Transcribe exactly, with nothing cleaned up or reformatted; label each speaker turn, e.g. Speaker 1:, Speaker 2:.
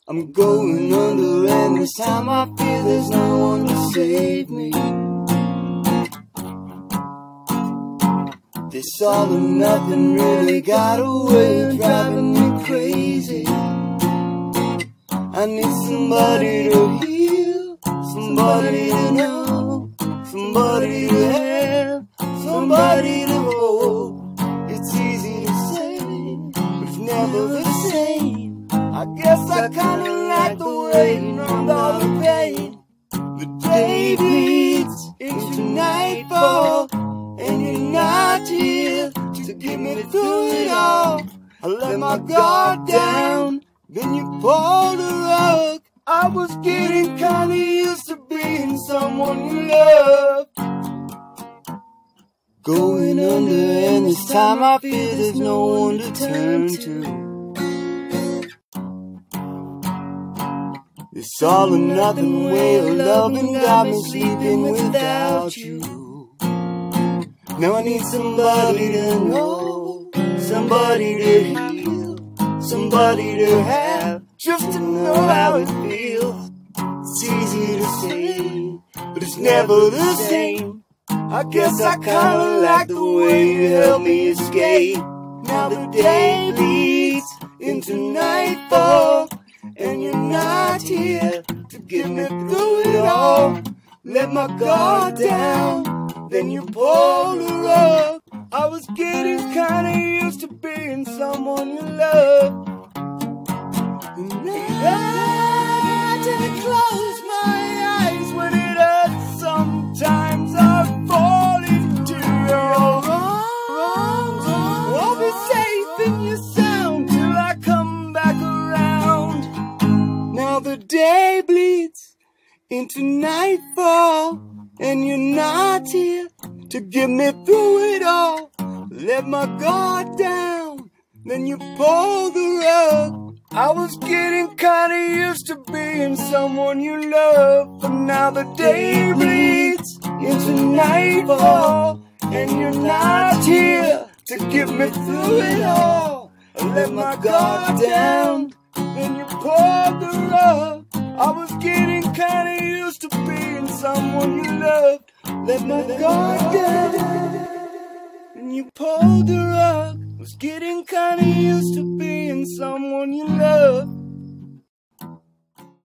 Speaker 1: I'm going under, and this time I feel there's no one to save me. This all or nothing really got a way of driving me crazy. I need somebody to heal, somebody to know, somebody to have, somebody to hold. It's easy to say, but it's never the same. I guess I kinda like the waiting and all the pain. The day bleeds into nightfall, and you're not here to get me through it all. I let my guard down, then you pulled the rug. I was getting kinda used to being someone you love. Going under, and this time I feel there's no one to turn to. This all or nothing way of loving got me sleeping without you. Now I need somebody to know, somebody to heal, somebody to have, just to know how it feels. It's easy to say, but it's never the same. I guess I kinda like the way you help me escape. Now the day bleeds into nightfall, and you're not here to get me through it all. Let my guard down, then you pulled the rug. I was getting kinda used to being someone you love. And I didn't close my eyes when it hurts. Sometimes I fall into your arms. I'll be safe in your sound till I come back around. Now the day bleeds into nightfall, and you're not here to get me through it all. Let my guard down, then you pull the rug. I was getting kinda used to being someone you love, but now the day bleeds into nightfall, and you're not here to get me through it all. Let my guard down, then you pull the rug. I was getting kinda used to being someone you loved. Let my guard down, and you pulled the rug. Was getting kinda used to being someone you loved.